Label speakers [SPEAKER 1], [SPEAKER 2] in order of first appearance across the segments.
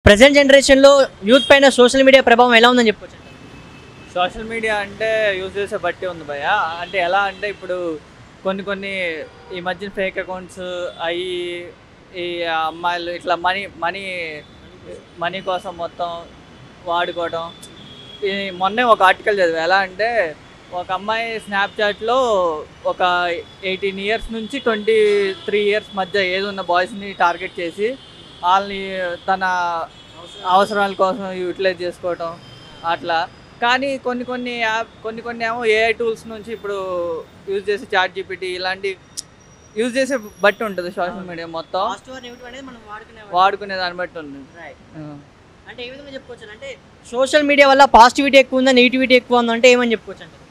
[SPEAKER 1] Present జనరేషన్లో youth పైన social media ప్రభావం ఎలా ఉందని చెప్పొచ్చు?
[SPEAKER 2] సోషల్ మీడియా అంటే యూజ్ చేసే బట్టి ఉంది భయ్య. అంటే ఎలా అంటే ఇప్పుడు కొన్ని ఈ మధ్యన ఫేక్ అకౌంట్స్ అవి ఈ అమ్మాయిలు ఇట్లా మనీ మనీ కోసం మొత్తం వాడుకోవడం. ఈ మొన్నే ఒక ఆర్టికల్ చదివా. ఎలా అంటే ఒక అమ్మాయి స్నాప్చాట్లో ఒక 18 ఇయర్స్ నుంచి 23 ఇయర్స్ మధ్య ఏజ్ ఉన్న బాయ్స్ని టార్గెట్ చేసి వాళ్ళని తన అవసరాల కోసం యూటిలైజ్ చేసుకోవటం అట్లా. కానీ కొన్ని ఏమో ఏఐ టూల్స్ నుంచి ఇప్పుడు యూజ్ చేసే చాట్ జీపీటీ ఇలాంటి యూజ్ చేసే బట్టి ఉంటుంది సోషల్ మీడియా మొత్తం. వాడుకునే దాన్ని బట్టి ఉంది.
[SPEAKER 1] అంటే ఏ విధంగా చెప్పుకోవచ్చు అంటే సోషల్ మీడియా వల్ల పాజిటివిటీ ఎక్కువ ఉందా, నెగిటివిటీ ఎక్కువ ఉందా అంటే ఏమని చెప్పుకోవచ్చు అంటే?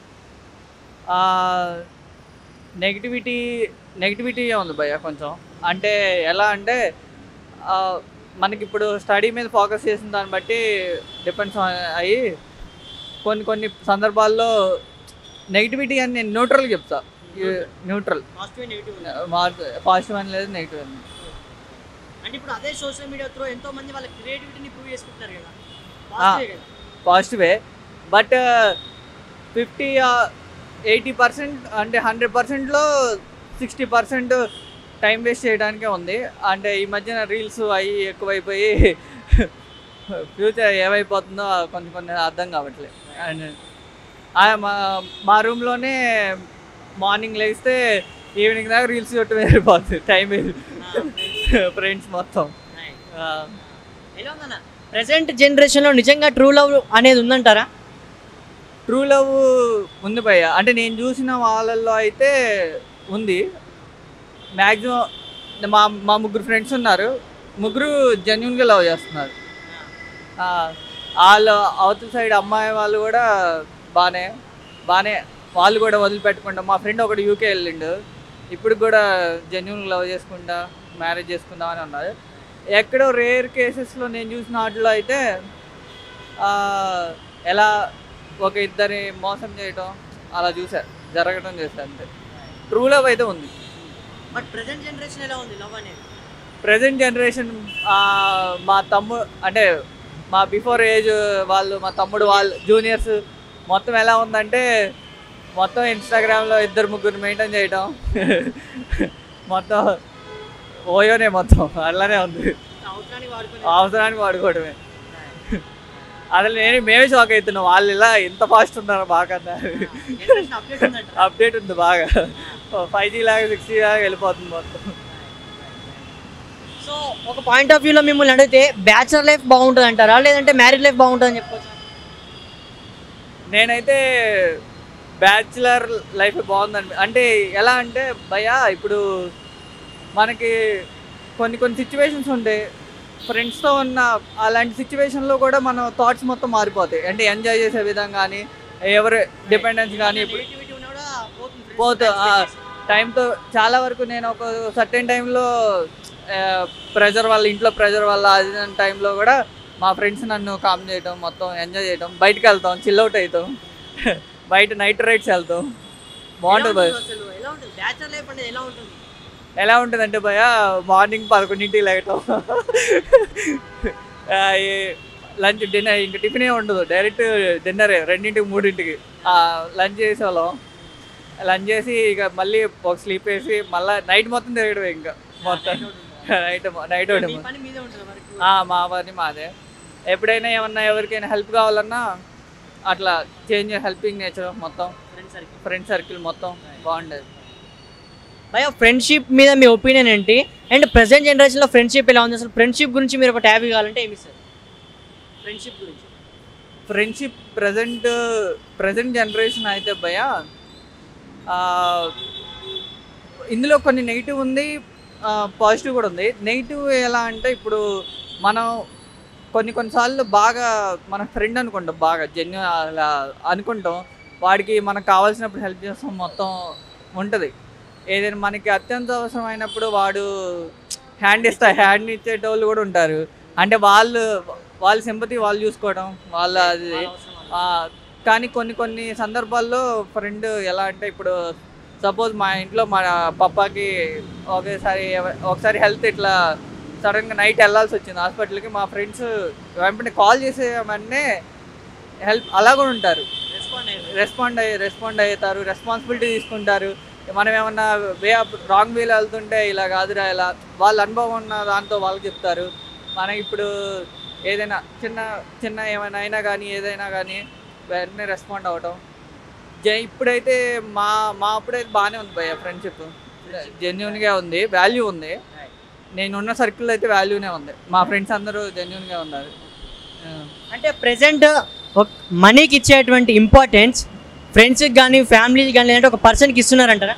[SPEAKER 2] నెగిటివిటీ ఉంది భయ్య కొంచెం. అంటే ఎలా అంటే మనకి ఇప్పుడు స్టడీ మీద ఫోకస్ చేసిన దాన్ని బట్టి డిపెండ్స్ అయ్యి కొన్ని సందర్భాల్లో నెగిటివిటీ అని నేను న్యూట్రల్గా చెప్తా. న్యూట్రల్, పాజిటివ్ అని లేదు, నెగిటివ్ అని.
[SPEAKER 1] అంటే ఇప్పుడు అదే సోషల్ మీడియా త్రూ ఎంతో మంది వాళ్ళ క్రియేటివిటీని ప్రూవ్ చేసుకుంటారు కదా,
[SPEAKER 2] పాజిటివే. బట్ 80% అంటే 100%లో 60% టైం వేస్ట్ చేయడానికే ఉంది. అంటే ఈ మధ్యన రీల్స్ అవి ఎక్కువైపోయి ఫ్యూచర్ ఏమైపోతుందో కొన్ని అర్థం కావట్లేదు. అండ్ మా రూమ్లోనే మార్నింగ్ లేస్తే ఈవినింగ్ దాకా రీల్స్ చుట్టూ వెళ్ళిపోతుంది టైం. ఫ్రెండ్స్ మొత్తం.
[SPEAKER 1] ఎలా ఉందన్న ప్రెసెంట్ జనరేషన్లో నిజంగా ట్రూ లవ్ అనేది ఉందంటారా?
[SPEAKER 2] ట్రూ లవ్ ఉంది భయ్య. అంటే నేను చూసిన వాళ్ళల్లో అయితే ఉంది. మ్యాక్సిమం మా ముగ్గురు ఫ్రెండ్స్ ఉన్నారు. ముగ్గురు జెన్యున్గా లవ్ చేస్తున్నారు. వాళ్ళు అవతల సైడ్ అమ్మాయి వాళ్ళు కూడా బాగానే వాళ్ళు కూడా వదిలిపెట్టకుండా. మా ఫ్రెండ్ ఒకటి యూకే వెళ్ళిండు. ఇప్పుడు కూడా జెన్యున్గా లవ్ చేసుకుంటా మ్యారేజ్ చేసుకుందామని ఉన్నారు. ఎక్కడో రేర్ కేసెస్లో నేను చూసిన వాటిలో అయితే ఎలా ఒక ఇద్దరిని మోసం చేయటం అలా జరగటం చేశారు. అంతే. ట్రూ లవ్ అయితే ఉంది.
[SPEAKER 1] బట్ ప్రెజెంట్ జనరేషన్ ఎలా ఉంది లవ్ అనేది?
[SPEAKER 2] ప్రెజెంట్ జనరేషన్ మా తమ్ముడు అంటే మా బిఫోర్ ఏజ్ వాళ్ళు, మా తమ్ముడు వాళ్ళు జూనియర్స్ మొత్తం ఎలా ఉందంటే మొత్తం ఇన్స్టాగ్రామ్లో 2-3 మెయింటైన్ చేయటం మొత్తం ఓయోనే మొత్తం అలానే ఉంది. అవసరానికి వాడుకోవడమే. అసలు మేమే షాక్ అవుతున్నాం. వాళ్ళు ఇలా ఎంత ఫాస్ట్ ఉన్నారు బాగా. అప్డేట్ ఉంది బాగా. 5G లాగా 6G లాగా వెళ్ళిపోతుంది మొత్తం.
[SPEAKER 1] సో ఒక పాయింట్ ఆఫ్ వ్యూలో మిమ్మల్ని అడిగితే బ్యాచులర్ లైఫ్ బాగుంటుంది అంటారా, లేదంటే మ్యారేజ్ లైఫ్ బాగుంటుందని చెప్పొచ్చు?
[SPEAKER 2] నేనైతే బ్యాచులర్ లైఫ్ బాగుందని. అంటే ఎలా అంటే భయ్యా ఇప్పుడు మనకి కొన్ని సిచ్యువేషన్స్ ఉంటాయి ఫ్రెండ్స్తో ఉన్న. అలాంటి సిచ్యువేషన్లో కూడా మన థాట్స్ మొత్తం మారిపోతాయి. అంటే ఎంజాయ్ చేసే విధంగా కానీ ఎవరు డిపెండెన్స్ కానీ టైంతో చాలా వరకు నేను ఒక సర్టెన్ టైంలో ప్రెజర్ వల్ల, ఇంట్లో ప్రెజర్ వల్ల అది టైంలో కూడా మా ఫ్రెండ్స్ నన్ను కామ్ చేయటం, మొత్తం ఎంజాయ్ చేయటం, బయటకు వెళ్తాం, చిల్ అవుట్ అవుతాం, బయట నైట్ రైడ్స్ వెళ్తాం. బాగుంటుంది. ఎలా ఉంటుంది అంటే భయ్య మార్నింగ్ 11ంటికి లేగటం, లంచ్ డిన్నర్, ఇంకా టిఫిన్ ఏ ఉండదు, డైరెక్ట్ డిన్నరే 2ంటికి 3ంటికి లంచ్ చేసేవాళ్ళం. లంచ్ చేసి ఇక మళ్ళీ ఒక స్లీప్ వేసి మళ్ళీ నైట్ మొత్తం తిరగడమే. ఇంకా మొత్తం నైట్ ఒకటి మా పని మాదే. ఎప్పుడైనా ఏమన్నా ఎవరికైనా హెల్ప్ కావాలన్నా అట్లా హెల్పింగ్ నేచర్ మొత్తం. ఫ్రెండ్ సర్కిల్ మొత్తం బాగుండేది.
[SPEAKER 1] భయ్య ఫ్రెండ్షిప్ మీద మీ ఒపీనియన్ ఏంటి? అండ్ ప్రెసెంట్ జనరేషన్లో ఫ్రెండ్షిప్ ఎలా ఉంది? అసలు ఫ్రెండ్షిప్ గురించి మీరు ఒక ట్యాబ్ కావాలంటే ఏమి ఇస్తారు ఫ్రెండ్షిప్ గురించి?
[SPEAKER 2] ఫ్రెండ్షిప్ ప్రజెంట్ జనరేషన్ అయితే భయ్య ఇందులో కొన్ని నెగిటివ్ ఉంది, పాజిటివ్ కూడా ఉంది. నెగిటివ్ ఎలా అంటే ఇప్పుడు మనం కొన్నిసార్లు బాగా మన ఫ్రెండ్ అనుకుంటాం, బాగా జెన్యూన్ అలా అనుకుంటాం, వాడికి మనకు కావాల్సినప్పుడు హెల్ప్ చేస్తాం, మొత్తం ఉంటుంది. ఏదైనా మనకి అత్యంత అవసరమైనప్పుడు వాడు హ్యాండ్ ఇచ్చేటోళ్ళు కూడా ఉంటారు. అంటే వాళ్ళ సింపతి వాళ్ళు చూసుకోవడం వాళ్ళ అది. కానీ కొన్ని సందర్భాల్లో ఫ్రెండ్ ఎలా అంటే ఇప్పుడు సపోజ్ మా ఇంట్లో మా పప్పాకి ఒకసారి హెల్త్ ఇట్లా సడన్గా నైట్ వెళ్ళాల్సి వచ్చింది హాస్పిటల్కి. మా ఫ్రెండ్స్ వెంటనే కాల్ చేసేయమనే హెల్ప్ అలా కూడా ఉంటారు, రెస్పాండ్ అవుతారు, రెస్పాన్సిబిలిటీ తీసుకుంటారు. మనం ఏమన్నా రాంగ్ వేలో వెళ్తుంటే ఇలా కాదురా ఇలా వాళ్ళ అనుభవం ఉన్న దాంతో వాళ్ళకి చెప్తారు. మనకి ఇప్పుడు ఏదైనా చిన్న చిన్న ఏమైనా అయినా కానీ ఏదైనా కానీ వెంటనే రెస్పాండ్ అవ్వటం. ఇప్పుడైతే మా మా అప్పుడైతే బాగానే ఉంది భయ్య, ఫ్రెండ్షిప్ జెన్యున్గా ఉంది, వాల్యూ ఉంది. నేనున్న సర్కిల్లో అయితే వాల్యూనే ఉంది, మా ఫ్రెండ్స్ అందరూ జెన్యున్గా ఉన్నారు.
[SPEAKER 1] అంటే ప్రెసెంట్ మనీకి ఇచ్చేటువంటి ఇంపార్టెన్స్ ఫ్రెండ్స్కి కానీ ఫ్యామిలీకి కానీ లేదంటే ఒక పర్సన్కి ఇస్తున్నారంటారా?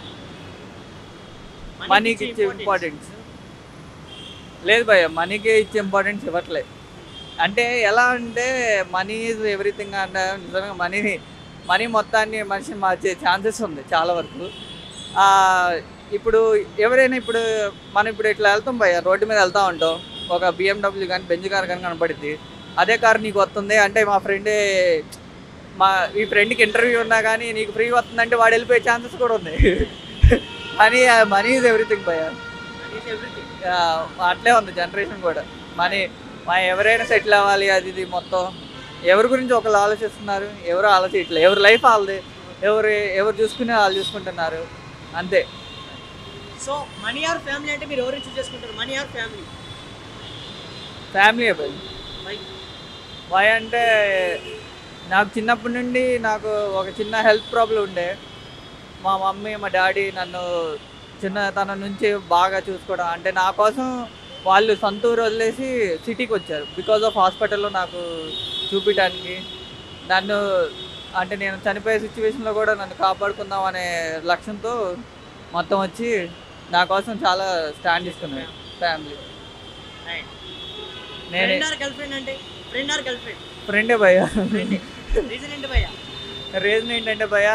[SPEAKER 2] మనీకి ఇచ్చే ఇంపార్టెన్స్ లేదు భయ్య, మనీకి ఇచ్చే ఇంపార్టెన్స్ ఇవ్వట్లేదు. అంటే ఎలా అంటే మనీ ఈజ్ ఎవ్రీథింగ్ అంటే నిజంగా మనీ మొత్తాన్ని మనిషిని మార్చే ఛాన్సెస్ ఉంది చాలా వరకు. ఇప్పుడు ఎవరైనా మనం ఇప్పుడు ఇట్లా వెళ్తాం భయ్య, రోడ్డు మీద వెళ్తూ ఉంటాం, ఒక BMW కానీ బెంజ్ కార్ కానీ కనపడుద్ది. అదే కార్ నీకు వస్తుంది అంటే ఈ ఫ్రెండ్కి ఇంటర్వ్యూ ఉన్నా కానీ నీకు ఫ్రీ వస్తుందంటే వాడు వెళ్ళిపోయే ఛాన్సెస్ కూడా ఉన్నాయి. మనీ ఈజ్ ఎవ్రీథింగ్ భయ్య, అట్లే ఉంది జనరేషన్ కూడా. ఎవరైనా సెటిల్ అవ్వాలి అది ఇది మొత్తం ఎవరి గురించి ఒకళ్ళు ఆలోచిస్తున్నారు, ఎవరు ఆలోచించట్లేదు. ఎవరి లైఫ్ వాళ్ళది, ఎవరు చూసుకునే వాళ్ళు చూసుకుంటున్నారు అంతే.
[SPEAKER 1] సో మనీ ఆర్ ఫ్యామిలీ అంటే మీరు ఎవరు చూస్ చేసుకుంటారు? Money or family?
[SPEAKER 2] Family why అంటే నాకు చిన్నప్పటి నుండి నాకు ఒక చిన్న హెల్త్ ప్రాబ్లం ఉండే. మా మమ్మీ మా డాడీ నన్ను చిన్నతనం నుంచి బాగా చూసుకోవడం, అంటే నా కోసం వాళ్ళు సొంత ఊరు వదిలేసి సిటీకి వచ్చారు బికాజ్ ఆఫ్ హాస్పిటల్లో నాకు చూపించడానికి. నన్ను అంటే నేను చనిపోయే సిచ్యువేషన్లో కూడా నన్ను కాపాడుకుందాం అనే లక్ష్యంతో మొత్తం వచ్చి నా కోసం చాలా స్టాండ్ తీసుకున్నాను ఫ్యామిలీ. ఫ్రెండే భయ్యా. రీజన్ ఏంటంటే భయ్యా,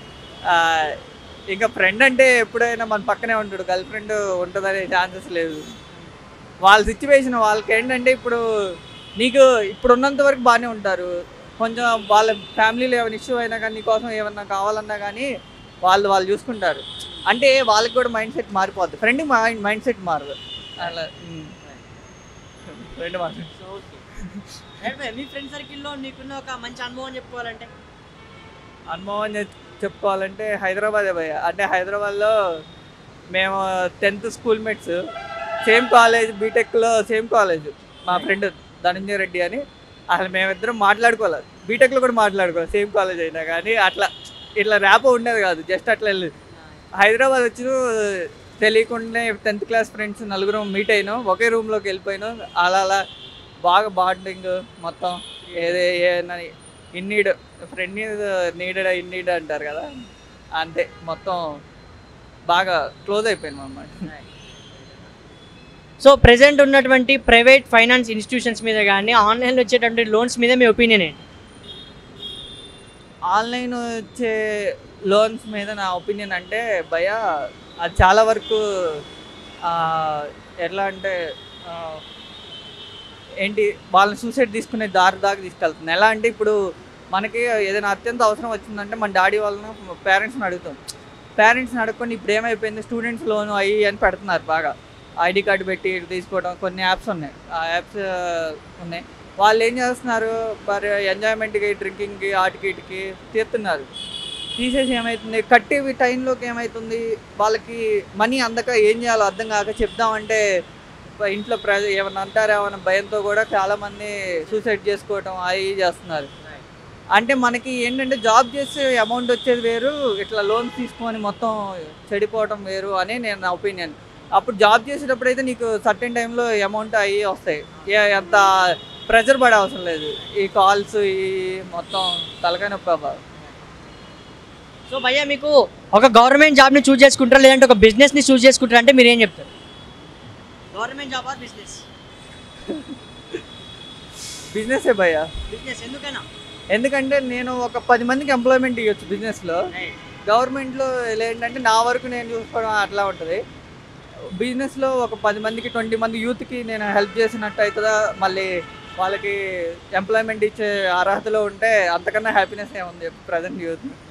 [SPEAKER 2] ఇంకా ఫ్రెండ్ అంటే ఎప్పుడైనా మన పక్కనే ఉంటాడు, గర్ల్ ఫ్రెండ్ ఉంటుందనే ఛాన్సెస్ లేదు. వాళ్ళ సిచ్యువేషన్ వాళ్ళకి ఏంటంటే ఇప్పుడు నీకు ఇప్పుడు ఉన్నంత వరకు బాగానే ఉంటారు, కొంచెం వాళ్ళ ఫ్యామిలీలో ఏమైనా ఇష్యూ అయినా కానీ నీకోసం ఏమన్నా కావాలన్నా కానీ వాళ్ళు చూసుకుంటారు. అంటే వాళ్ళకి కూడా మైండ్ సెట్ మారిపోద్ది, ఫ్రెండ్కి మైండ్ సెట్ మారదు అలా. ఫ్రెండ్ మాత్రం
[SPEAKER 1] మీ ఫ్రెండ్ సర్కిల్లో నీకున్న ఒక మంచి అనుభవం చెప్పుకోవాలంటే?
[SPEAKER 2] చెప్పుకోవాలంటే హైదరాబాదే భయ్య. అంటే హైదరాబాద్లో మేము 10th school mates, same college, బీటెక్లో సేమ్ కాలేజ్. మా ఫ్రెండ్ ధనంజయ రెడ్డి అని, అసలు మేమిద్దరం మాట్లాడుకోలేదు, బీటెక్లో కూడా మాట్లాడుకోలేదు, సేమ్ కాలేజ్ అయినా కానీ ఇట్లా ర్యాపో ఉండేది కాదు, జస్ట్ అట్లా వెళ్ళేది. హైదరాబాద్ వచ్చి తెలియకుండానే 10th క్లాస్ ఫ్రెండ్స్ నలుగురం మీట్ అయినాం, ఒకే రూమ్లోకి వెళ్ళిపోయినాం. అలా బాగా బాండింగ్ మొత్తం. ఏదైనా ఇన్నీడ్ ఫ్రెండ్ నీడెడ్ ఇన్నీడ్ అంటారు కదా, అంతే మొత్తం బాగా క్లోజ్ అయిపోయినాం అన్నమాట.
[SPEAKER 1] సో ప్రెజెంట్ ఉన్నటువంటి ప్రైవేట్ ఫైనాన్స్ ఇన్స్టిట్యూషన్స్ మీద కానీ ఆన్లైన్లో వచ్చేటువంటి లోన్స్ మీద మీ ఒపీనియన్ ఏంటి?
[SPEAKER 2] ఆన్లైన్ వచ్చే లోన్స్ మీద నా ఒపీనియన్ అంటే భయ, అది చాలా వరకు ఎట్లా అంటే ఏంటి వాళ్ళని సూసైడ్ తీసుకునే దారి దాకా తీసుకెళ్తుంది. ఎలా అంటే ఇప్పుడు మనకి ఏదైనా అత్యంత అవసరం వచ్చిందంటే మన డాడీ వాళ్ళని పేరెంట్స్ని అడుగుతాం, పేరెంట్స్ని అడుక్కొని ఇప్పుడు ఏమైపోయింది స్టూడెంట్స్ లోను అవి అని పెడుతున్నారు. బాగా ఐడి కార్డు పెట్టి తీసుకోవడం, కొన్ని యాప్స్ ఉన్నాయి, ఆ యాప్స్ ఉన్నాయి. వాళ్ళు ఏం చేస్తున్నారు, మరి ఎంజాయ్మెంట్కి డ్రింకింగ్కి వాటికి వీటికి తీరుతున్నారు. తీసేసి ఏమవుతుంది, కట్టేవి టైంలోకి ఏమవుతుంది, వాళ్ళకి మనీ అందక ఏం చేయాలో అర్థం కాక చెప్దామంటే ఇంట్లో ఏమన్నా అంటారేమన్న భయంతో కూడా చాలామంది సూసైడ్ చేసుకోవటం అవి చేస్తున్నారు. అంటే మనకి ఏంటంటే జాబ్ చేసే అమౌంట్ వచ్చేది వేరు, ఇట్లా లోన్స్ తీసుకొని మొత్తం చెడిపోవటం వేరు అని నేను నా ఒపీనియన్. అప్పుడు జాబ్ చేసేటప్పుడు అయితే నీకు సర్టెన్ టైంలో అమౌంట్ అవి వస్తాయి, ఎంత ప్రెషర్ పడే అవసరం లేదు. ఈ కాల్స్ ఈ మొత్తం తలకాయ నొప్పి అవ్వాలి.
[SPEAKER 1] సో భయ్యా, మీకు ఒక గవర్నమెంట్ జాబ్ని చూస్ చేసుకుంటారా లేదంటే ఒక బిజినెస్ని చూస్ చేసుకుంటారా అంటే మీరు ఏం చెప్తారు? Government job or business?
[SPEAKER 2] బిజినెసే భయ్యా.
[SPEAKER 1] బిజినెస్ ఎందుకైనా?
[SPEAKER 2] ఎందుకంటే నేను ఒక 10 మందికి ఎంప్లాయ్మెంట్ ఇవ్వచ్చు బిజినెస్లో. గవర్నమెంట్లో ఏంటంటే నా వరకు నేను చూసుకోవడం అట్లా ఉంటుంది. బిజినెస్లో ఒక 10 మందికి 20 మంది యూత్కి నేను హెల్ప్ చేసినట్టు అవుతుందా, మళ్ళీ వాళ్ళకి ఎంప్లాయ్మెంట్ ఇచ్చే అర్హతలో ఉంటే అంతకన్నా హ్యాపీనెస్ ఏముంది ప్రజెంట్ యూత్.